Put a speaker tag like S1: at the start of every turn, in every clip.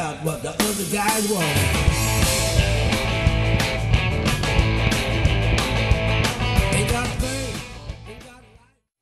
S1: about what the other guys want. Ain't got a thing, ain't got a life.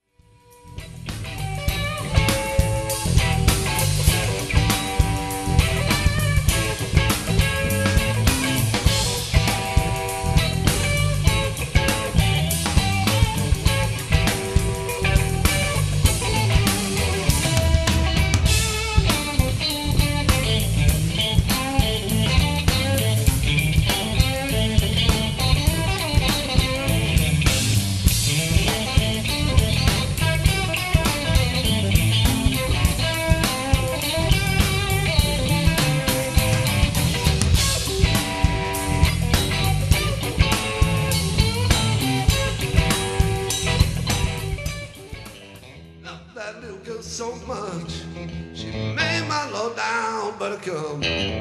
S1: So much, she made my low down buttercup.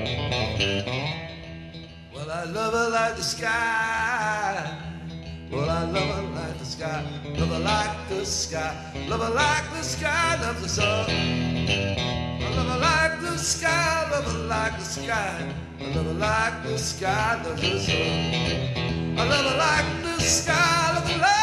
S1: Well, I love her like the sky. Well, I love her like the sky. Love her like the sky. Love her like the sky loves the sun. I love her like the sky. Love her like the sky. I love her like the sky loves the sun. I love her like the sky. Love her like